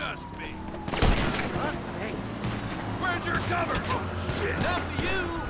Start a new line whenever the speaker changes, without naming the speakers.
Just me.
Huh? Hey.
Where's your cover? Oh, shit.
Enough of you!